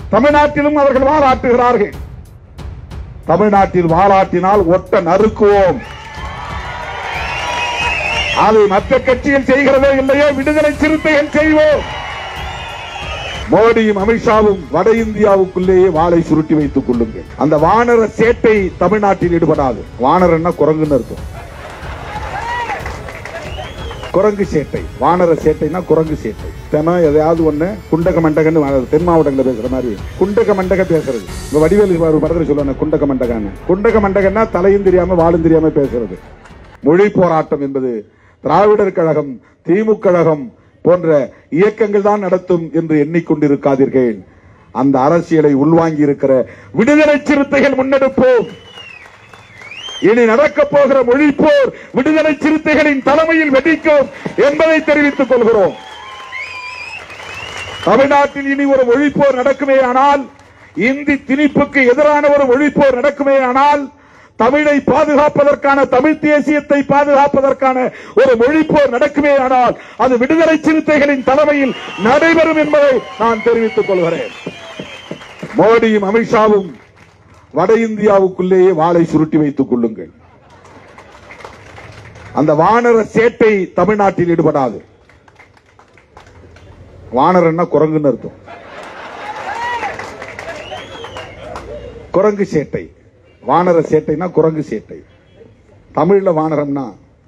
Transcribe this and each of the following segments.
தமிழ்நாட்டிலும் அவர்கள் வாலாட்டுகிறார்கள். தமிழ்நாட்டில் வாலாட்டினால் ஒட்ட நறுக்குவோம். அதை மற்ற கட்சிகள் செய்கிறதோ இல்லையோ விடுதலை சிறுத்தைகள் செய்வோம். மோடியும் அமித்ஷாவும் வட இந்தியாவுக்குள்ளேயே வாளை சுருட்டி வைத்துக் கொள்ளுங்கள். அந்த வானர சேட்டை தமிழ்நாட்டில் ஈடுபடாது. வானரன்னா குரங்குன்னு இருக்கும். குரங்கு சேட்டை, வானர சேட்டைனா குரங்கு சேட்டை. தினம் எதையாவது ஒண்ணு குண்டக மண்டகன்னு தென் மாவட்டங்களில் பேசுற மாதிரி குண்டக மண்டக பேசுறது. வடிவேலு படத்தில் சொல்லுவாங்க குண்டக மண்டகான்னு. குண்டக மண்டகன்னா தலையும் தெரியாம வாழும் தெரியாம பேசுறது. மொழி போராட்டம் என்பது திராவிடர் கழகம், திமுக கழகம் போன்ற இயக்கங்கள் தான் நடத்தும் என்று எண்ணிக்கொண்டிருக்காதீர்கள். அந்த அரசியலை உள்வாங்கி இருக்கிற விடுதலை சிறுத்தைகள் முன்னெடுப்போம். இனி நடக்கப் போகிற மொழிப்போர் விடுதலை சிறுத்தைகளின் தலைமையில் வெடிக்கும் என்பதை தெரிவித்துக் கொள்கிறோம். தமிழ்நாட்டில் இனி ஒரு மொழிப்போர் நடக்குமே ஆனால், இந்தி திணிப்புக்கு எதிரான ஒரு மொழிப்போர் நடக்குமே ஆனால், தமிழை பாதுகாப்பதற்கான, தமிழ் தேசியத்தை பாதுகாப்பதற்கான ஒரு மொழிப்போர் நடக்குமே ஆனால் அது விடுதலை சிறுத்தைகளின் தலைமையில் நடைபெறும் என்பதை நான் தெரிவித்துக் கொள்கிறேன். மோடியும் அமித்ஷாவும் வட இந்தியாவுக்குள்ளேயே வாளை சுருட்டி வைத்துக் கொள்ளுங்கள். அந்த வானர சேட்டை தமிழ்நாட்டில் ஈடுபடாது. வானரன்னா குரங்குன்னு அர்த்தம். குரங்கு சேட்டை, வானர சேட்டைனா குரங்கு சேட்டை. தமிழ்ல வானரம்னா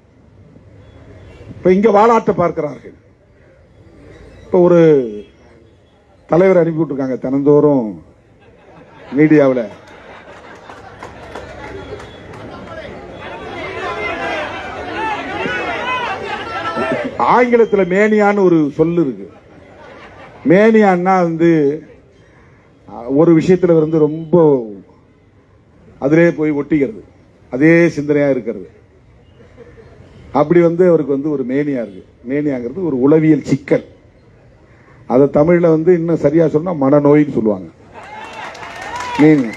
இப்ப இங்க வாலாட்ட பார்க்கிறார்கள். இப்ப ஒரு தலைவர் அனுப்பி விட்டுருக்காங்க தினந்தோறும் மீடியாவில். ஆங்கிலத்தில் மேனியான்னு ஒரு சொல்லு இருக்கு. மேனியான்னா ஒரு விஷயத்துல ரொம்ப அதிலே போய் ஒட்டிக்கிறது, அதே சிந்தனையா இருக்கிறது. அப்படி அவருக்கு ஒரு மேனியா இருக்கு. மேனியாங்கிறது ஒரு உளவியல் சிக்கல். அதை தமிழ்ல இன்னும் சரியா சொன்னா மனநோயின்னு சொல்லுவாங்க. மேனியா.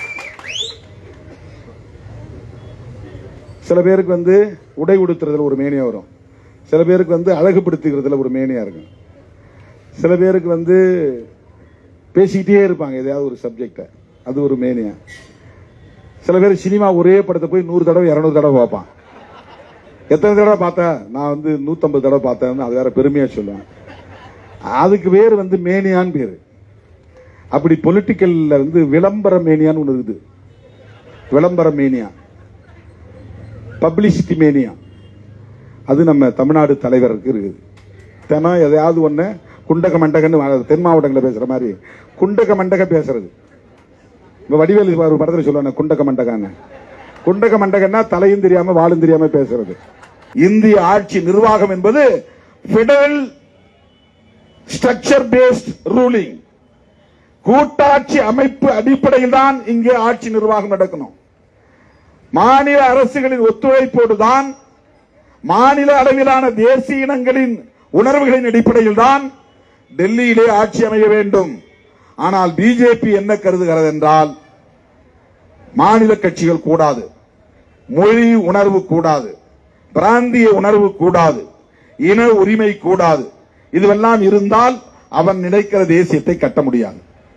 சில பேருக்கு உடை உடுத்துறதுல ஒரு மேனியா வரும். சில பேருக்கு அழகுபடுத்துகிறதுல ஒரு மேனியா இருக்கும். சில பேருக்கு பேசிக்கிட்டே இருப்பாங்க எதையாவது ஒரு சப்ஜெக்ட, அது ஒரு மேனியா. சில பேர் சினிமா ஒரே படத்தை போய் 100 தடவை 200 தடவை பார்ப்பான். எத்தனை தடவை பார்த்தேன்? நான் 150 தடவை பார்த்தேன். அது வேற பெருமையா சொல்லுவேன். அதுக்கு பேர் மேனியான்னு பேரு. அப்படி பொலிட்டிக்கல்ல விளம்பர மேனியான்னு ஒண்ணு இருக்குது. விளம்பர மேனியா, பப்ளிசிட்டி மேனியா, அது நம்ம தமிழ்நாடு தலைவருக்கு இருக்குது. தினம் எதையாவது ஒண்ணு குண்டக மண்டகன்னு தென் மாவட்டங்களில் பேசுற மாதிரி குண்டக மண்டக பேசுறது. வடிவேலு படத்தில் சொல்லுவாங்க குண்டக மண்டகான்னு. குண்டக மண்டகன்னா தலையும் தெரியாம வாழும் தெரியாம பேசுறது. இந்திய ஆட்சி நிர்வாகம் என்பது பெடரல் ஸ்ட்ரக்சர் பேஸ்ட் ரூலிங், கூட்டாட்சி அமைப்பு அடிப்படையில் தான் இங்கே ஆட்சி நிர்வாகம் நடக்கணும். மாநில அரசுகளின் ஒத்துழைப்போடுதான், மாநில அளவிலான தேசிய இனங்களின் உணர்வுகளின் அடிப்படையில் தான் டெல்லியிலே ஆட்சி அமைய வேண்டும். ஆனால் பிஜேபி என்ன கருதுகிறது என்றால், மாநில கட்சிகள் கூடாது, மொழி உணர்வு கூடாது, பிராந்திய உணர்வு கூடாது, இன உரிமை கூடாது. இதுவெல்லாம் இருந்தால் அவன் நினைக்கிற தேசியத்தை கட்ட முடியாது.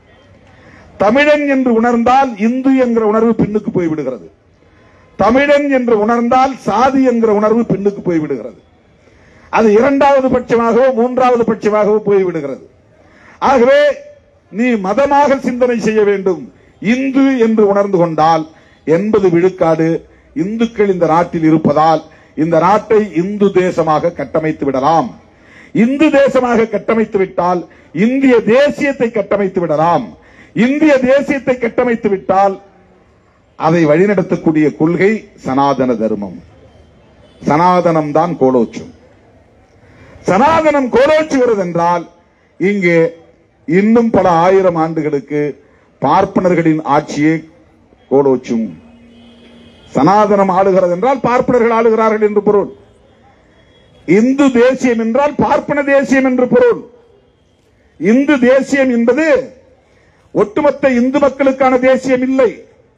தமிழன் என்று உணர்ந்தால் இந்து என்கிற உணர்வு பின்னுக்கு போய்விடுகிறது. தமிழன் என்று உணர்ந்தால் சாதி என்கிற உணர்வு பின்னுக்கு போய்விடுகிறது. அது இரண்டாவது பட்சமாகவோ மூன்றாவது பட்சமாகவோ போய்விடுகிறது. ஆகவே நீ மதமாக சிந்தனை செய்ய வேண்டும். இந்து என்று உணர்ந்து கொண்டால் 80 விழுக்காடு இந்துக்கள் இந்த நாட்டில் இருப்பதால் இந்த நாட்டை இந்து தேசமாக கட்டமைத்து விடலாம். இந்து தேசமாக கட்டமைத்து விட்டால் இந்திய தேசியத்தை கட்டமைத்து விடலாம். இந்திய தேசியத்தை கட்டமைத்து விட்டால் அதை வழிநடத்தக்கூடிய கொள்கை சனாதன தர்மம். சனாதனம் தான் கோலோச்சும். சனாதனம் கோலோச்சுகிறது என்றால் இங்கே இன்னும் பல ஆயிரம் ஆண்டுகளுக்கு பார்ப்பனர்களின் ஆட்சியே கோலோச்சும். சனாதனம் ஆளுகிறது என்றால் பார்ப்பனர்கள் ஆளுகிறார்கள் என்று பொருள். இந்து தேசியம் என்றால் பார்ப்பன தேசியம் என்று பொருள். இந்து தேசியம் என்பது ஒட்டுமொத்த இந்து மக்களுக்கான தேசியம் இல்லை.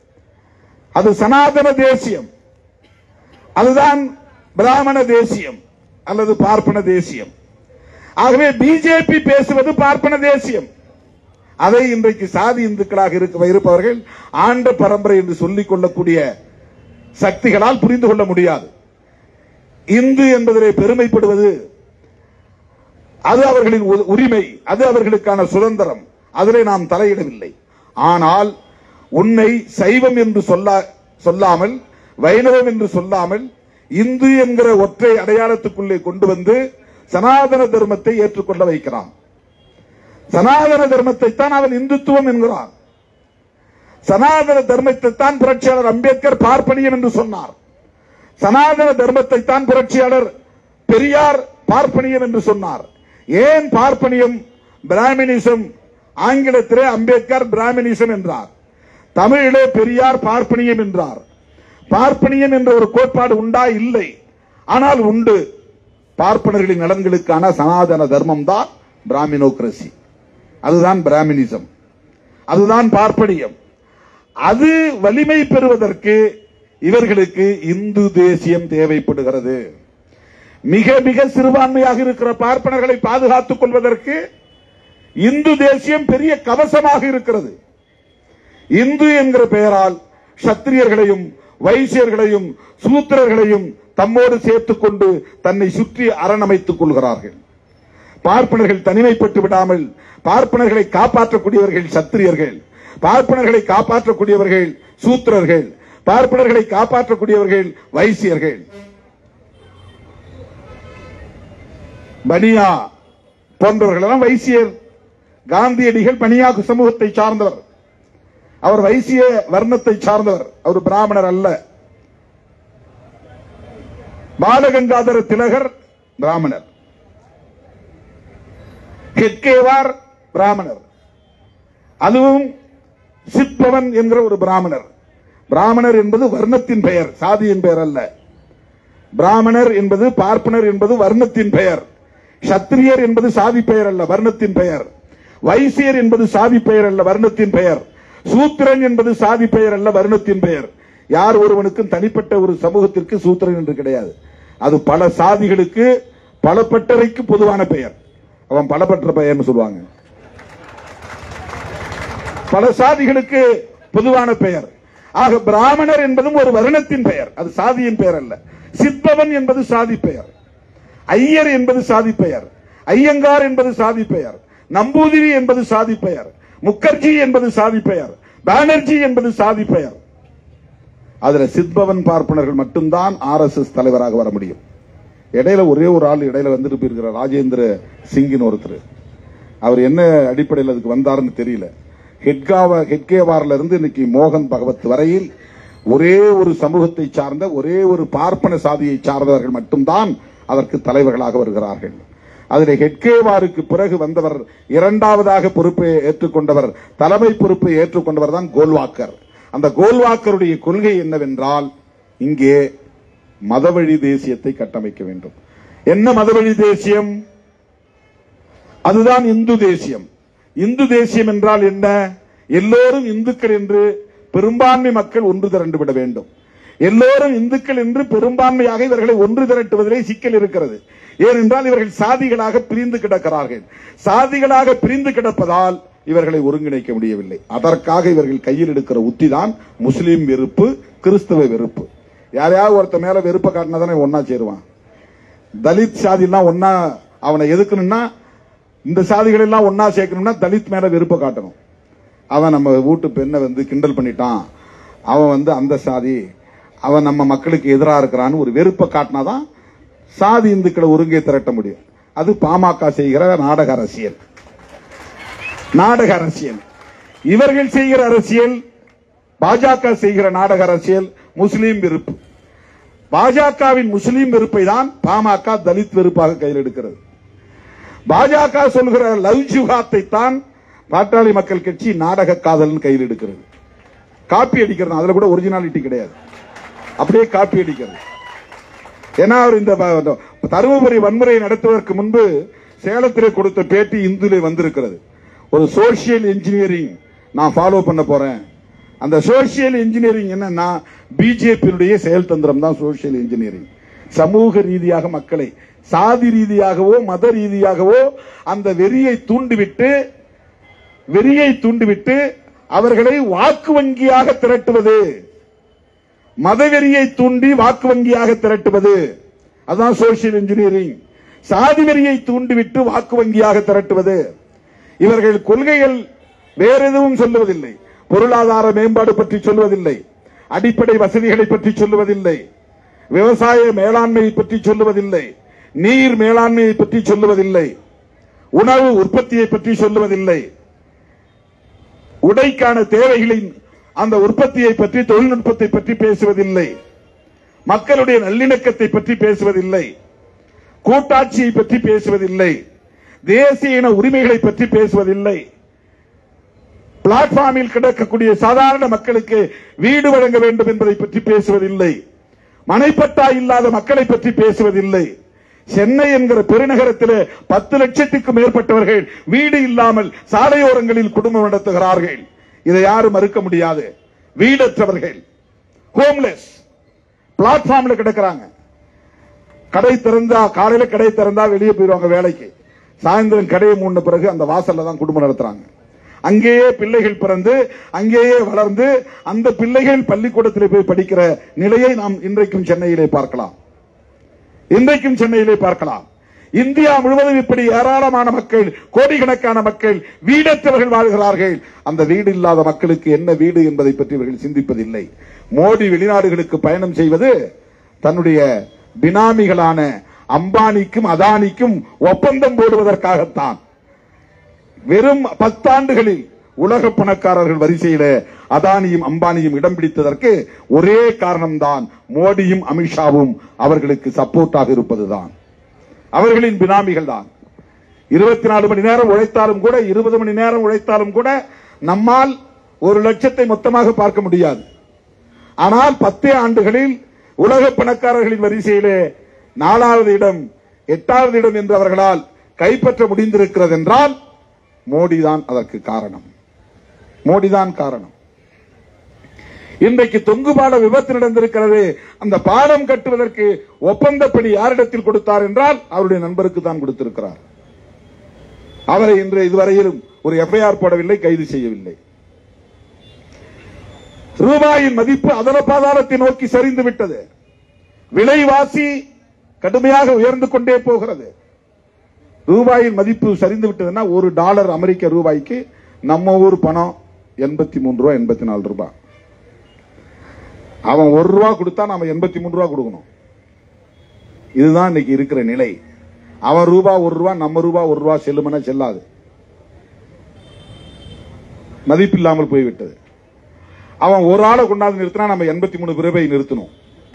அது சனாதன தேசியம். அதுதான் பிராமண தேசியம் அல்லது பார்ப்பன தேசியம். ஆகவே பிஜேபி பேசுவது பார்ப்பன தேசியம். அதை இன்றைக்கு சாதி இந்துக்களாக இருப்பவர்கள் ஆண்ட பரம்பரை என்று சொல்லிக் கொள்ளக்கூடிய சக்திகளால் புரிந்து கொள்ள முடியாது. இந்து என்பதிலே பெருமைப்படுவது அது அவர்களின் உரிமை, அது அவர்களுக்கான சுதந்திரம், அதிலே நாம் தலையிடவில்லை. ஆனால் உன்னை சைவம் என்று சொல்லாமல், வைணவம் என்று சொல்லாமல், இந்து என்கிற ஒற்றை அடையாளத்துக்குள்ளே கொண்டு வந்து சனாதன தர்மத்தை ஏற்றுக்கொள்ள வைக்கிறான். சனாதன தர்மத்தை தான் அவன் இந்துத்துவம் என்கிறான். சனாதன தர்மத்தை தான் புரட்சியாளர் அம்பேத்கர் பார்ப்பனியம் என்று சொன்னார். சனாதன தர்மத்தை தான் புரட்சியாளர் பெரியார் பார்ப்பனியம் என்று சொன்னார். ஏன் பார்ப்பனியம்? பிராமணிசம். ஆங்கிலத்திலே அம்பேத்கர் பிராமணிசம் என்றார். தமிழிலே பெரியார் பார்ப்பனியம் என்றார். பார்ப்பனியம் என்ற ஒரு கோட்பாடு உண்டா? இல்லை. ஆனால் உண்டு. பார்ப்பனர்களின் நலன்களுக்கான சனாதன தர்மம் தான் பிராமினோக்ரசி. அதுதான் பிராமணிசம், அதுதான் பார்ப்பனியம். அது வலிமை பெறுவதற்கு இவர்களுக்கு இந்து தேசியம் தேவைப்படுகிறது. மிக மிக சிறுபான்மையாக இருக்கிற பார்ப்பனர்களை பாதுகாத்துக் கொள்வதற்கு இந்து தேசியம் பெரிய கவசமாக இருக்கிறது. இந்து என்கிற பெயரால் சத்திரியர்களையும் வைசியர்களையும் சூத்திரர்களையும் தம்மோடு சேர்த்துக் கொண்டு தன்னை சுற்றி அரணமைத்துக் கொள்கிறார்கள். பார்ப்பனர்கள் தனிமைப்பட்டு விடாமல் பார்ப்பனர்களை காப்பாற்றக்கூடியவர்கள் சத்திரியர்கள், பார்ப்பனர்களை காப்பாற்றக்கூடியவர்கள் சூத்திரர்கள், பார்ப்பனர்களை காப்பாற்றக்கூடியவர்கள் வைசியர்கள். பனியா போன்றவர்கள் எல்லாம் வைசியர். காந்தியடிகள் பனியா சமூகத்தை சார்ந்தவர். அவர் வைசிய வர்ணத்தை சார்ந்தவர், அவர் பிராமணர் அல்ல. பாலகங்காதர திலகர் பிராமணர், ஹெட்கேவார் பிராமணர், அதுவும் சிற்பவன் என்கிற ஒரு பிராமணர். பிராமணர் என்பது வர்ணத்தின் பெயர், சாதியின் பெயர் அல்ல. பிராமணர் என்பது, பார்ப்பனர் என்பது வர்ணத்தின் பெயர். சத்திரியர் என்பது சாதி பெயர் அல்ல, வர்ணத்தின் பெயர். வைசியர் என்பது சாதி பெயர் அல்ல, வர்ணத்தின் பெயர். சூத்திரன் என்பது சாதி பெயர் அல்ல, வர்ணத்தின் பெயர். யார் ஒருவனுக்கும் தனிப்பட்ட ஒரு சமூகத்திற்கு சூத்திரன் என்று கிடையாது. அது பல சாதிகளுக்கு பல பட்டறைக்கு பொதுவான பெயர். அவன் பலபற்ற பெயர்னு சொல்லுவாங்க. பல சாதிகளுக்கு பொதுவான பெயர். ஆக பிராமணர் என்பதும் ஒரு வர்ணத்தின் பெயர், அது சாதியின் பெயர் அல்ல. சிற்பவன் என்பது சாதி பெயர். ஐயர் என்பது சாதி பெயர். ஐயங்கார் என்பது சாதி பெயர். நம்பூதிரி என்பது சாதி பெயர். முகர்ஜி என்பது சாதி பெயர். பானர்ஜி என்பது சாதி பெயர். அதுல சித்பவன் பார்ப்பனர்கள் மட்டும்தான் RSS தலைவராக வர முடியும். இடையில ஒரே ஒரு ஆள் இடையில வந்துட்டு போயிருக்கிற ராஜேந்திர சிங்கின் ஒருத்தர். அவர் என்ன அடிப்படையில் அதுக்கு வந்தாருன்னு தெரியல. ஹெட்கேவார்ல இருந்து இன்னைக்கு மோகன் பகவத் வரையில் ஒரே ஒரு சமூகத்தை சார்ந்த ஒரே ஒரு பார்ப்பன சாதியை சார்ந்தவர்கள் மட்டும்தான் அதற்கு தலைவர்களாக வருகிறார்கள். அதில் ஹெட்கேவாருக்கு பிறகு வந்தவர், இரண்டாவதாக பொறுப்பை ஏற்றுக்கொண்டவர், தலைமை பொறுப்பை ஏற்றுக்கொண்டவர் தான் கோல்வாக்கர். அந்த கோல்வாக்கருடைய கொள்கை என்னவென்றால், இங்கே மதவழி தேசியத்தை கட்டமைக்க வேண்டும். என்ன மதவழி தேசியம்? அதுதான் இந்து தேசியம். இந்து தேசியம் என்றால் என்ன? எல்லோரும் இந்துக்கள் என்று பெரும்பான்மை மக்கள் ஒன்று திரண்டு விட வேண்டும். எல்லோரும் இந்துக்கள் என்று பெரும்பான்மையாக இவர்களை ஒன்று திரட்டுவதிலே சிக்கல் இருக்கிறது. ஏனென்றால் இவர்கள் சாதிகளாக பிரிந்து கிடக்கிறார்கள். சாதிகளாக பிரிந்து கிடப்பதால் இவர்களை ஒருங்கிணைக்க முடியவில்லை. அதற்காக இவர்கள் கையில் எடுக்கிற உத்திதான் முஸ்லீம் வெறுப்பு, கிறிஸ்தவ வெறுப்பு. யாரையாவது ஒருத்த மேல வெறுப்ப காட்டினா தானே ஒன்னா சேருவான். தலித் சாதி எல்லாம் ஒன்னா அவனை எதுக்கணும்னா, இந்த சாதிகள் எல்லாம் ஒன்னா சேர்க்கணும்னா தலித் மேல வெறுப்ப காட்டணும். அவன் நம்ம வீட்டு பெண்ணை வந்து கிண்டல் பண்ணிட்டான், அவன் வந்து அந்த சாதி, அவன் நம்ம மக்களுக்கு எதிராக இருக்கிறான்னு ஒரு வெறுப்பை காட்டினாதான் சாதி இந்துக்களை ஒருங்கே திரட்ட முடியும். அது பாமக செய்கிற நாடக அரசியல். நாடக அரசியல் இவர்கள் செய்கிற அரசியல். பாஜக செய்கிற நாடக அரசியல் முஸ்லீம் வெறுப்பு. பாஜகவின் முஸ்லீம் வெறுப்பை தான் பாமக தலித் வெறுப்பாக கையில் எடுக்கிறது. பாஜக சொல்கிற லவ் ஜிஹாத்தை தான் பாட்டாளி மக்கள் கட்சி நாடக காதல் கையில் எடுக்கிறது. காப்பி அடிக்கிறது, அதுல கூட ஒரிஜினாலிட்டி கிடையாது, அப்படியே காப்பி அடிக்கிறது. ஏன்னா அவர் இந்த தருமபுரி வன்முறையை நடத்துவதற்கு முன்பு சேலத்திலே கொடுத்த பேட்டி இந்துலே வந்திருக்கிறது. ஒரு சோசியல் இன்ஜினியரிங் நான் ஃபாலோ பண்ண போறேன். அந்த சோசியல் இன்ஜினியரிங் என்னன்னா, பிஜேபியினுடைய செயல் தந்திரம் தான் சோசியல் இன்ஜினியரிங். சமூக ரீதியாக மக்களை சாதி ரீதியாகவோ மத ரீதியாகவோ அந்த வெறியை தூண்டிவிட்டு வெறியை தூண்டிவிட்டு அவர்களை வாக்கு வங்கியாக திரட்டுவது, மதவெறியை தூண்டி வாக்கு வங்கியாக திரட்டுவது, அதான் சோசியல் இன்ஜினியரிங். சாதி வெறியை தூண்டிவிட்டு வாக்கு வங்கியாக திரட்டுவது. இவர்கள் கொள்கைகள் வேற எதுவும் சொல்லுவதில்லை. பொருளாதார மேம்பாடு பற்றி சொல்லுவதில்லை, அடிப்படை வசதிகளை பற்றி சொல்லுவதில்லை, விவசாய மேலாண்மையை பற்றி சொல்லுவதில்லை, நீர் மேலாண்மையை பற்றி சொல்லுவதில்லை, உணவு உற்பத்தியை பற்றி சொல்லுவதில்லை, உடைக்கான தேவைகளின் அந்த உற்பத்தியை பற்றி, தொழில்நுட்பத்தை பற்றி பேசுவதில்லை, மக்களுடைய நல்லிணக்கத்தை பற்றி பேசுவதில்லை, கூட்டாட்சியை பற்றி பேசுவதில்லை, தேசிய இன உரிமைகளை பற்றி பேசுவதில்லை, பிளாட்பார்மில் கிடக்கக்கூடிய சாதாரண மக்களுக்கு வீடு வழங்க வேண்டும் என்பதை பற்றி பேசுவதில்லை, மனைப்பட்டா இல்லாத மக்களை பற்றி பேசுவதில்லை. சென்னை என்கிற பெருநகரத்தில் 10 லட்சத்துக்கும் மேற்பட்டவர்கள் வீடு இல்லாமல் சாலையோரங்களில் குடும்பம் நடத்துகிறார்கள். இதை யாரும் மறுக்க முடியாது. வீடற்றவர்கள், ஹோம்லெஸ், பிளாட்பார்ம்ல கிடக்கிறாங்க. கடை திறந்தா, காலையில கடை திறந்தா வெளியே போயிருவாங்க வேலைக்கு, சாயந்தரம் கடையை மூடின பிறகு அந்த வாசல்ல தான் குடும்பம் நடத்துறாங்க. அங்கேயே பிள்ளைகள் பிறந்து அங்கேயே வளர்ந்து அந்த பிள்ளைகள் பள்ளிக்கூடத்தில் போய் படிக்கிற நிலையை நாம் இன்றைக்கும் சென்னையிலே பார்க்கலாம். இந்தியா முழுவதும் இப்படி ஏராளமான மக்கள், கோடிக்கணக்கான மக்கள் வீடற்றவர்கள் வாழ்கிறார்கள். அந்த வீடு இல்லாத மக்களுக்கு என்ன வீடு என்பதை பற்றி இவர்கள் சிந்திப்பதில்லை. மோடி வெளிநாடுகளுக்கு பயணம் செய்வது தன்னுடைய பினாமிகளான அம்பானிக்கும் அதானிக்கும் ஒப்பந்தம் போடுவதற்காகத்தான். வெறும் 10 ஆண்டுகளில் உலக பணக்காரர்கள் வரிசையில அதானியும் அம்பானியும் இடம் பிடித்ததற்கு ஒரே காரணம்தான், மோடியும் அமித்ஷாவும் அவர்களுக்கு சப்போர்ட்டாக இருப்பதுதான். அவர்களின் பினாமிகள் தான். 24 மணி நேரம் உழைத்தாலும் கூட, 20 மணி நேரம் உழைத்தாலும் கூட நம்மால் 1 லட்சத்தை மொத்தமாக பார்க்க முடியாது. ஆனால் 10 ஆண்டுகளில் உலக பணக்காரர்களின் வரிசையிலே 4வது இடம், 8வது இடம் என்று அவர்களால் கைப்பற்ற முடிந்திருக்கிறது என்றால் மோடிதான் அதற்கு காரணம். இன்றைக்கு தொங்கு பாலம் விபத்து நடந்திருக்கிறது. அந்த பாலம் கட்டுவதற்கு ஒப்பந்தப்படி யாரிடத்தில் கொடுத்தார் என்றால் அவருடைய நண்பருக்கு தான் கொடுத்திருக்கிறார். அவரை இன்று இதுவரையிலும் ஒரு எஃப்ஐஆர் போடவில்லை, கைது செய்யவில்லை. ரூபாயின் மதிப்பு அதல பாதாளத்தை நோக்கி சரிந்து விட்டது. விலைவாசி கடுமையாக உயர்ந்து கொண்டே போகிறது. ரூபாயின் மதிப்பு சரிந்து விட்டதுன்னா $1 அமெரிக்க ரூபாய்க்கு நம்ம ஊர் பணம் 83 ரூபாய், 84 ரூபாய். அவன் $1 கொடுத்தா நாம 83 ரூபாய் கொடுக்கணும். இதுதான் இன்னைக்கு இருக்கிற நிலை. அவன் ரூபாய் $1, நம்ம ரூபாய் $1 செல்லுமன செல்லாது, மதிப்பில்லாமல் போய்விட்டது. அவன் ஒரு ஆளை கொண்டாந்து நிறுத்தினா நம்ம 83 ரூபாய் நிறுத்தணும்.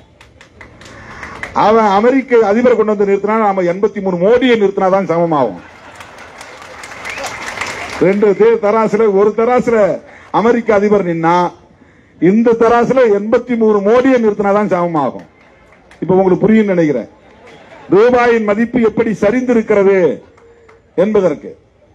அவன் அமெரிக்க அதிபரை கொண்டு வந்து நிறுத்தினா நாம 83 மோடியை நிறுத்தினாதான் சமமாகும். 2 தராசுல, ஒரு தராசுல அமெரிக்க அதிபர் நின்னா இந்த தராசுல 83 மோடியை நிறுத்தினாதான் சமமாகும். இப்ப உங்களுக்கு புரியும் நினைக்கிறேன் ரூபாயின் மதிப்பு எப்படி சரிந்திருக்கிறது என்பதற்கு.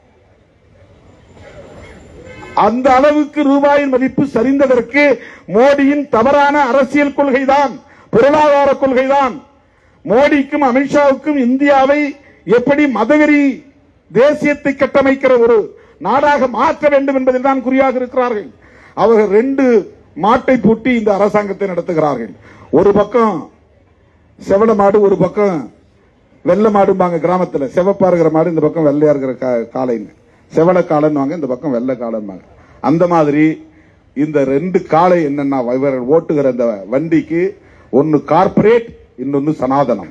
அந்த அளவுக்கு ரூபாயின் மதிப்பு சரிந்ததற்கு மோடியின் தவறான அரசியல் கொள்கைதான், பொருளாதார கொள்கைதான். மோடிக்கும் அமித்ஷாவுக்கும் இந்தியாவை எப்படி மதவெறி தேசியத்தை கட்டமைக்கிற ஒரு நாடாக மாற்ற வேண்டும் என்பதில் தான் குறியாக இருக்கிறார்கள். அவர்கள் 2 மாட்டை பூட்டி இந்த அரசாங்கத்தை நடத்துகிறார்கள். ஒரு பக்கம் செவல மாடு, ஒரு பக்கம் வெள்ளை மாடும்பாங்க கிராமத்தில். செவப்பா இருக்கிற மாடு இந்த பக்கம் வெள்ளையா இருக்கிற காளைன்னு, செவல காலன்னு வாங்க, இந்த பக்கம் வெள்ளை காலன்னு. அந்த மாதிரி இந்த 2 காளை என்னன்னா, இவர்கள் ஓட்டுகிற இந்த வண்டிக்கு ஒன்னு கார்பரேட், இன்னொன்னு சனாதனம்.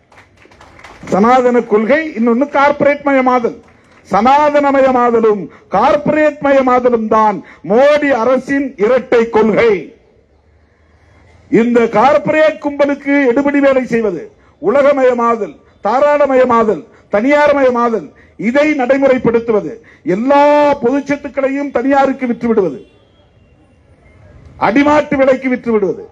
சனாதன கொள்கை, இன்னொன்னு கார்பரேட் மயமாதல். சனாதனமயமாதலும் கார்பரேட் மயமாதலும் தான் மோடி அரசின் இரட்டை கொள்கை. இந்த கார்பரேட் கும்பலுக்கு எடுபடி வேலை செய்வது, உலகமயமாதல், தாராளமயமாதல், தனியார்மயமாதல், இதை நடைமுறைப்படுத்துவது, எல்லா பொது சொத்துக்களையும் தனியாருக்கு விற்றுவிடுவது, அடிமாட்டு விலைக்கு விற்றுவிடுவது,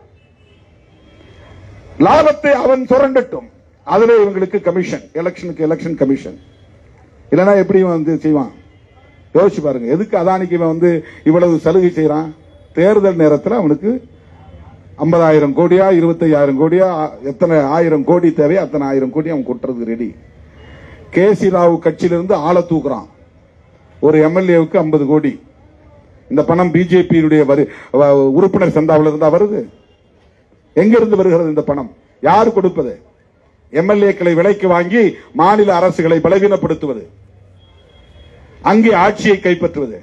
லாபத்தை அவன் சுரண்டட்டும், அதுல இவங்களுக்கு கமிஷன், எலெக்ஷனுக்கு எலெக்ஷன் கமிஷன். இல்லைன்னா எப்படி வந்து செய்வான் யோசிச்சு பாருங்க. எதுக்கு அதானிக்கு வந்து இவ்வளவு சலுகை செய்யறான்? தேர்தல் நேரத்தில் அவனுக்கு 50,000 கோடியா 25,000 கோடியா எத்தனை 1000 கோடி தேவையோ அத்தனை 1000 கோடி அவன் கொட்டுறதுக்கு ரெடி. கேசி ராவ் கட்சியிலிருந்து ஆளை தூக்குறான். ஒரு எம்எல்ஏவுக்கு 50 கோடி. இந்த பணம் பிஜேபியுடைய உறுப்பினர் சந்தாவில் இருந்தா வருது. எங்கிருந்து வருகிறது இந்த பணம்? யார் கொடுப்பது? எம்எல்ஏக்களை விலைக்கு வாங்கி மாநில அரசுகளை பலவீனப்படுத்துவது, அங்கே ஆட்சியை கைப்பற்றுவது.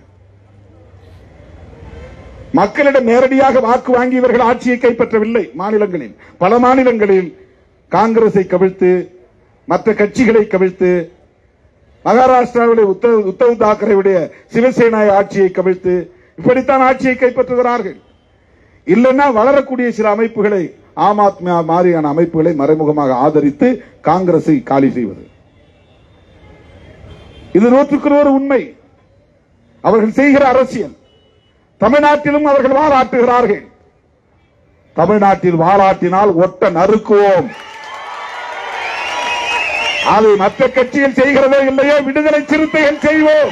மக்களிடம் நேரடியாக வாக்கு வாங்கி இவர்கள் ஆட்சியை கைப்பற்றவில்லை. மாநிலங்களில், பல மாநிலங்களில் காங்கிரஸை கவிழ்த்து, மற்ற கட்சிகளை கவிழ்த்து, மகாராஷ்டிராவுடைய உத்தவ் தாக்கரேவுடைய சிவசேனா ஆட்சியை கவிழ்த்து இப்படித்தான் ஆட்சியை கைப்பற்றுகிறார்கள். இல்லைன்னா வளரக்கூடிய சில அமைப்புகளை, ஆம் ஆத்மி மாதிரியான அமைப்புகளை மறைமுகமாக ஆதரித்து காங்கிரஸை காலி செய்வது. இது 100% உண்மை. அவர்கள் செய்கிற அரசியல். தமிழ்நாட்டிலும் அவர்கள் வாலாட்டுகிறார்கள். தமிழ்நாட்டில் வாலாட்டினால் ஒட்ட நறுக்குவோம். அதை மற்ற கட்சிகள் செய்கிறதோ இல்லையோ, விடுதலை சிறுத்தைகள் செய்வோம்.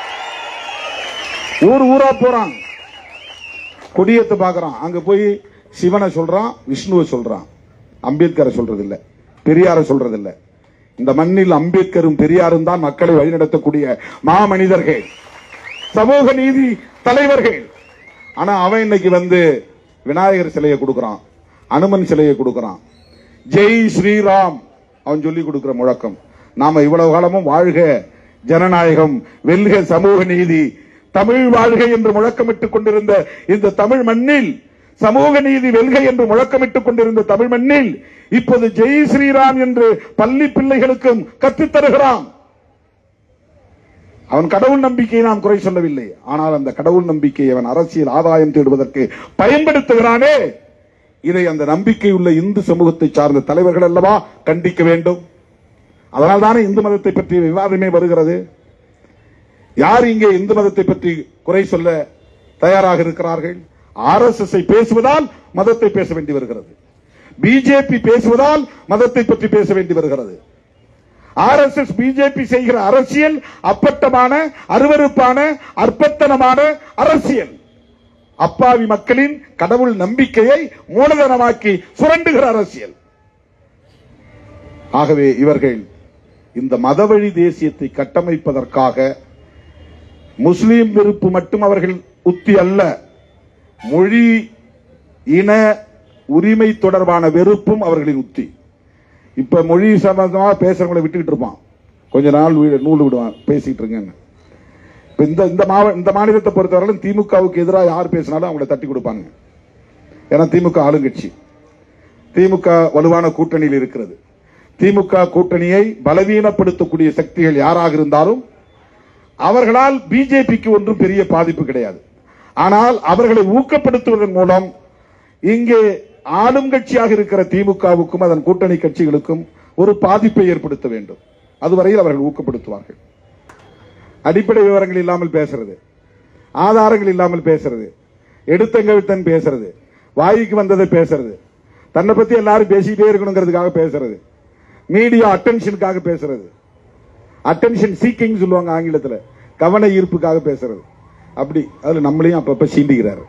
ஊர் ஊரா போறான், கொடியத்தை பாக்குறான். அங்க போய் சிவனை சொல்றான், விஷ்ணுவை சொல்றான், அம்பேத்கரை சொல்றது இல்ல, பெரியாரை சொல்றது இல்ல. இந்த மண்ணில் அம்பேத்கரும் பெரியாரும் தான் மக்களை வழிநடத்தக்கூடிய மாமனிதர்கள், சமூக நீதி தலைவர்கள். ஆனா அவன் இன்னைக்கு வந்து விநாயகர் சிலையை கொடுக்கிறான், அனுமன் சிலையை கொடுக்கிறான், ஜெய் ஸ்ரீராம் அவன் சொல்லி கொடுக்கிற முழக்கம். நாம இவ்வளவு காலமும் வாழ்க ஜனநாயகம், வெல்க சமூக நீதி, தமிழ் வாழ்க என்று முழக்கமிட்டுக் கொண்டிருந்த இந்த தமிழ் மண்ணில், சமூக நீதி வெல்க என்று முழக்கமிட்டுக் கொண்டிருந்த தமிழ் மண்ணில் இப்போது ஜெய் ஸ்ரீராம் என்று பள்ளி பிள்ளைகளுக்கும் கற்றுத்தருகிறான். அவன் கடவுள் நம்பிக்கையை நாம் குறை சொல்லவில்லை. ஆனால் அந்த கடவுள் நம்பிக்கையை அவன் அரசியல் ஆதாயம் தேடுவதற்கு பயன்படுத்துகிறானே, இதை அந்த நம்பிக்கை உள்ள இந்து சமூகத்தை சார்ந்த தலைவர்கள் அல்லவா கண்டிக்க வேண்டும். அதனால் தானே இந்து மதத்தை பற்றிய விவாதமே வருகிறது. யார் இங்கே இந்து மதத்தை பற்றி குறை சொல்ல தயாராக இருக்கிறார்கள்? RSS பேசுவதால் மதத்தை பேச வேண்டி வருகிறது. பிஜேபி பேசுவதால் மதத்தை பற்றி பேச வேண்டி வருகிறது. RSS பிஜேபி செய்கிற அரசியல் அப்பட்டமான, அருவருப்பான, அற்பத்தனமான அரசியல். அப்பாவி மக்களின் கடவுள் நம்பிக்கையை மூலதனமாக்கி சுரண்டுகிற அரசியல். ஆகவே இவர்கள் இந்த மதவழி தேசியத்தை கட்டமைப்பதற்காக முஸ்லீம் வெறுப்பு மட்டும் அவர்கள் உத்தி அல்ல, மொழி இன உரிமை தொடர்பான வெறுப்பும் அவர்களின் உத்தி. இப்ப மொழி சம்பந்தமா பேசுறவங்களை விட்டுக்கிட்டு இருப்பான், கொஞ்ச நாள் நூல் விடுவான், பேசிட்டு இருங்க. இந்த மாநிலத்தை பொறுத்தவரையிலும் திமுகவுக்கு எதிராக யார் பேசினாலும் அவங்களை தட்டி கொடுப்பாங்க. ஏன்னா திமுக ஆளுங்கட்சி, திமுக வலுவான கூட்டணியில் இருக்கிறது. திமுக கூட்டணியை பலவீனப்படுத்தக்கூடிய சக்திகள் யாராக இருந்தாலும் அவர்களால் பிஜேபிக்கு ஒன்றும் பெரிய பாதிப்பு கிடையாது. ஆனால் அவர்களை ஊக்கப்படுத்துவதன் மூலம் இங்கே ஆளும் கட்சியாக இருக்கிற திமுகவுக்கும் அதன் கூட்டணி கட்சிகளுக்கும் ஒரு பாதிப்பை ஏற்படுத்த வேண்டும். அதுவரையில் அவர்கள் ஊக்கப்படுத்துவார்கள். அடிப்படை விவரங்கள் இல்லாமல் பேசுறது, ஆதாரங்கள் இல்லாமல் பேசுறது, எடுத்தங்கவித்தன் பேசுறது, வாய்க்கு வந்ததை பேசுறது, தன்னை பத்தி எல்லாரும் பேசிட்டே இருக்கணுங்கிறதுக்காக பேசுறது, மீடியா அட்டென்ஷனுக்காக பேசுறது, அட்டென்ஷன் சீக்கிங் சொல்லுவாங்க ஆங்கிலத்தில், கவன ஈர்ப்புக்காக பேசுறது. அப்படி அதுல நம்மளையும் அப்பப்ப சீண்டிக்கிறாரு,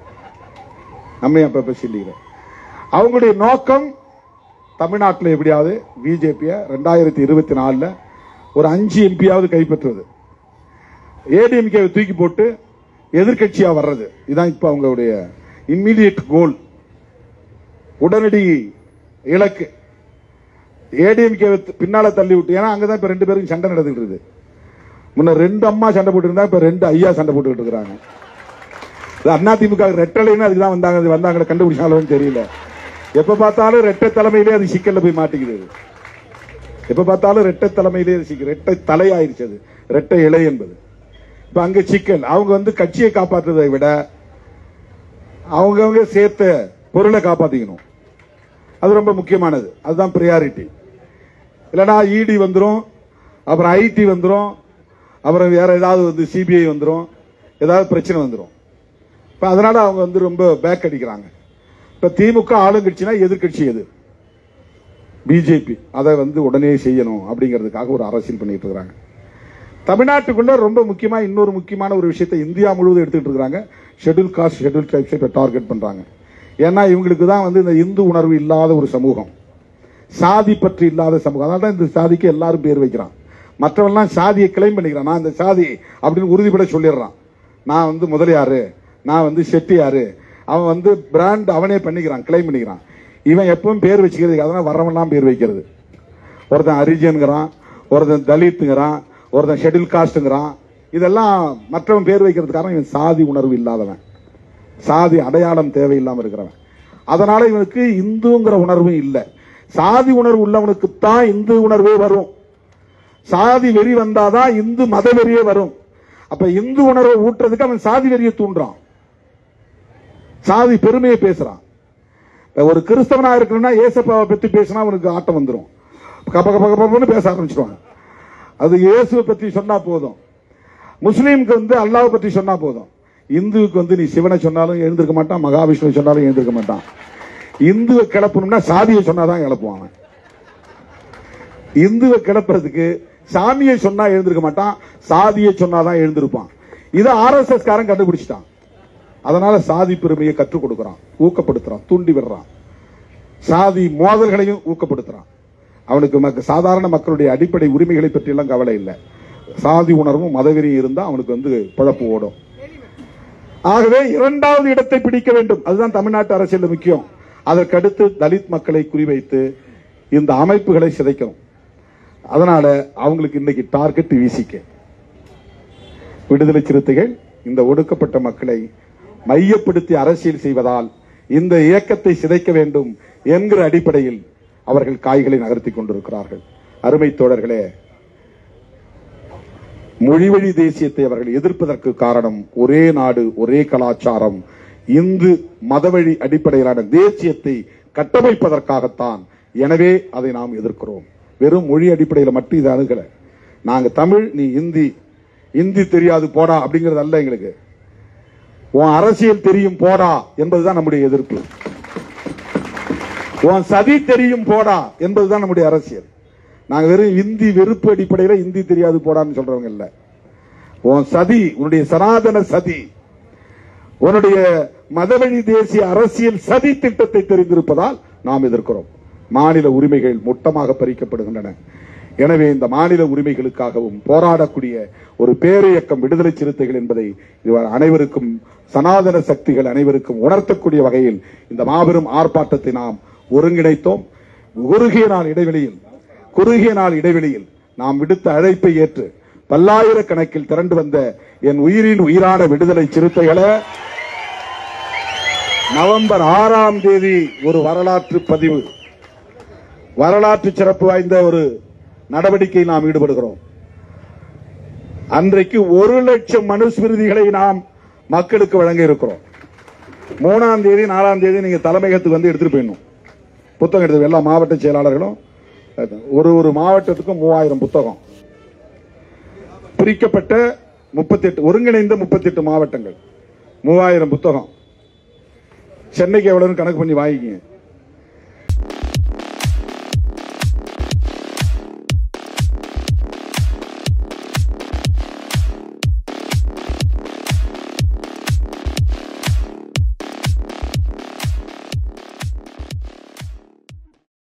அவங்களுடைய நோக்கம் தமிழ்நாட்டில் எப்படியாவது பிஜேபியை 2024 ஒரு 5 எம்பியாவது கைப்பற்றுவது, ஏடிஎம்கே தூக்கி போட்டு எதிர்கட்சியா வர்றது. இதுதான் இப்ப அவங்களுடைய இம்மீடியட் கோல், உடனடி இலக்கு. ஏடிஎம்கே பின்னால தள்ளி விட்டு, ஏன்னா அங்கதான் இப்ப 2 பேருக்கு சண்டை நடந்துட்டு இருக்கு. முன்ன 2 அம்மா சண்டை போட்டு இருந்தா இப்ப 2 ஐயா சண்டை போட்டுக்கிட்டு இருக்கிறாங்க. அதிமுக ரெட்டலைன்னு அதுக்குதான் வந்தாங்க கண்டுபிடிச்சாலும் தெரியல. எப்ப பார்த்தாலும் ரெட்டை தலைமையிலே அது சிக்கல்ல போய் மாட்டிக்குது. எப்ப பார்த்தாலும் ரெட்டை தலைமையிலே ரெட்டை தலை ஆயிடுச்சு, அது ரெட்டை இலை என்பது. இப்ப அங்க சிக்கல். அவங்க கட்சியை காப்பாற்றுவதை விட அவங்க சேர்த்த பொருளை காப்பாத்திக்கணும், அது ரொம்ப முக்கியமானது. அதுதான் பிரியாரிட்டி. இல்லைன்னா இடி வந்துடும், அப்புறம் ஐடி வந்துடும், அப்புறம் வேற ஏதாவது சிபிஐ வந்துடும், ஏதாவது பிரச்சனை வந்துடும். இப்ப அதனால அவங்க ரொம்ப பேக் அடிக்கிறாங்க. இப்ப திமுக ஆளுங்கட்சினா எதிர்கட்சி எது? பிஜேபி. அதை உடனே செய்யணும் அப்படிங்கிறதுக்காக ஒரு அரசியல் பண்ணிட்டு இருக்காங்க. தமிழ்நாட்டுக்குள்ள ரொம்ப முக்கியமா இன்னொரு முக்கியமான ஒரு விஷயத்தை இந்தியா முழுவதும் எடுத்துட்டு இருக்காங்க. ஷெட்யூல் காஸ்ட், ஷெட்யூல் ட்ரைப்ஸை டார்கெட் பண்றாங்க. ஏன்னா இவங்களுக்கு தான் இந்த இந்து உணர்வு இல்லாத ஒரு சமூகம், சாதி பற்றி இல்லாத சமூகம். அதனால தான் இந்த சாதிக்கு எல்லாரும் பேர் வைக்கிறான். மற்றவெல்லாம் சாதியை கிளைம் பண்ணிக்கிறான். நான் இந்த சாதி அப்படின்னு உறுதிப்பட சொல்லிடுறான். நான் வந்து முதலியாரு, நான் வந்து செட்டியாரு, அவன் வந்து பிராண்ட் அவனே பண்ணிக்கிறான், கிளைம் பண்ணிக்கிறான். இவன் எப்பவும் பேர் வச்சுக்கிறது, அதனால வர்றவன்லாம் பேர் வைக்கிறது. ஒருத்தன் ஹரிஜன்கிறான், ஒருத்தன் தலித்துங்கிறான், ஒருத்தன் ஷெட்யூல் காஸ்ட்ங்கிறான். இதெல்லாம் மற்றவன் பேர் வைக்கிறதுக்கான இவன் சாதி உணர்வு இல்லாதவன், சாதி அடையாளம் தேவையில்லாம இருக்கிறவன். அதனால இவனுக்கு இந்துங்கிற உணர்வும் இல்லை. சாதி உணர்வு உள்ளவனுக்கு தான் இந்து உணர்வே வரும். சாதி வெறி வந்தாதான் இந்து மத வெறியே வரும். அப்ப இந்து உணர்வை ஊட்டுறதுக்கு அவன் சாதி வெறியை தூண்டுறான், சாதி பெருமையை பேசுறான். ஒரு கிறிஸ்தவனா இருக்கணும்னா ஏசப்பாவை பத்தி பேசினா அவனுக்கு ஆட்டம் வந்துடும், கப்பன்னு பேச ஆரம்பிச்சிருவாங்க. அது இயேசுவை பத்தி சொன்னா போதும். முஸ்லீமுக்கு வந்து அல்லாஹ் பத்தி சொன்னா போதும். இந்துவுக்கு வந்து நீ சிவனை சொன்னாலும் எழுந்திருக்க மாட்டான், மகாவிஷ்ணுவை சொன்னாலும் எழுந்திருக்க மாட்டான். இந்துவை கிளப்பணும்னா சாதியை சொன்னாதான் கிளப்புவாங்க. இந்துவை கிளப்புறதுக்கு சாமியை சொன்னா எழுந்திருக்க மாட்டான், சாதியை சொன்னாதான் எழுந்திருப்பான். இதை RSS காரன் கண்டுபிடிச்சிட்டான். அதனால சாதி பெருமையை கற்றுக் கொடுக்கிறான், ஊக்கப்படுத்துறான், தூண்டி விடுறான். சாதி மோதல்களையும் ஊக்கப்படுத்துறான். அவனுக்கு சாதாரண மக்களுடைய அடிப்படை உரிமைகளை பற்றி எல்லாம் கவலை இல்லை. சாதி உணர்வும் மதவெறியும் இருந்தா அவனுக்கு வந்து குழப்பு ஓடும். ஆகவே இரண்டாவது இடத்தை பிடிக்க வேண்டும், அதுதான் தமிழ்நாட்டு அரசியல் முக்கியம். அதற்கடுத்து தலித் மக்களை குறிவைத்து இந்த அமைப்புகளை சிதைக்கணும். அதனால அவங்களுக்கு இன்னைக்கு டார்கெட் விசிக. விடுதலை சிறுத்தைகள் இந்த ஒடுக்கப்பட்ட மக்களை மையப்படுத்தி அரசியல் செய்வதால் இந்த இயக்கத்தை சிதைக்க வேண்டும் என்கிற அடிப்படையில் அவர்கள் காய்களை நகர்த்திக் கொண்டிருக்கிறார்கள். அருமை தோழர்களே, மொழிவழி தேசியத்தை அவர்கள் எதிர்ப்பதற்கு காரணம் ஒரே நாடு ஒரே கலாச்சாரம், இந்து மதவழி அடிப்படையிலான தேசியத்தை கட்டமைப்பதற்காகத்தான். எனவே அதை நாம் எதிர்க்கிறோம். வெறும் மொழி அடிப்படையில் மட்டும் இதை அணுகல. நாங்க தமிழ், நீ இந்தி தெரியாது போடா அப்படிங்கிறது அல்ல எங்களுக்கு. உன் அரசியல் தெரியும் போடா என்பதுதான் நம்முடைய எதிர்ப்பு. உன் சதி தெரியும் போடா என்பதுதான் நம்முடைய அரசியல். நாங்க வெறும் இந்தி வெறுப்பு அடிப்படையில் இந்தி தெரியாது போடான்னு சொல்றவங்க இல்ல. உன் சதி, உன்னுடைய சனாதன சதி, உன்னுடைய மதவழி தேசிய அரசியல் சதி திட்டத்தை தெரிந்திருப்பதால் நாம் எதிர்க்கிறோம். மாநில உரிமைகள் மொத்தமாக பறிக்கப்படுகின்றன. எனவே இந்த மாநில உரிமைகளுக்காகவும் போராடக்கூடிய ஒரு பேரியக்கம் விடுதலை சிறுத்தைகள் என்பதை அனைவருக்கும், சனாதன சக்திகள் அனைவருக்கும் உணர்த்தக்கூடிய வகையில் இந்த மாபெரும் ஆர்ப்பாட்டத்தை நாம் ஒருங்கிணைத்தோம். குறுகிய நாள் இடைவெளியில் நாம் விடுத்த அழைப்பை ஏற்று பல்லாயிரக்கணக்கில் திரண்டு வந்த என் உயிரின் உயிரான விடுதலை சிறுத்தைகளை நவம்பர் 6ஆம் தேதி ஒரு வரலாற்று பதிவு, வரலாற்று சிறப்பு வாய்ந்த ஒரு நடவடிக்கை நாம் ஈடுபடுகிறோம். அன்றைக்கு 1,00,000 மனுஸ்மிருதிகளை நாம் மக்களுக்கு வழங்க இருக்கிறோம். 3ஆம் தேதி 4ஆம் தேதி நீங்க தலைமையகத்துக்கு வந்து எடுத்துட்டு போயிடணும். புத்தகம் எடுத்து எல்லா மாவட்ட செயலாளர்களும் ஒரு மாவட்டத்துக்கும் 3000 புத்தகம் பிரிக்கப்பட்ட 38 ஒருங்கிணைந்த 38 மாவட்டங்கள் 3000 புத்தகம். சென்னைக்கு எவ்வளவு கணக்கு பண்ணி வாங்கிக்கங்க.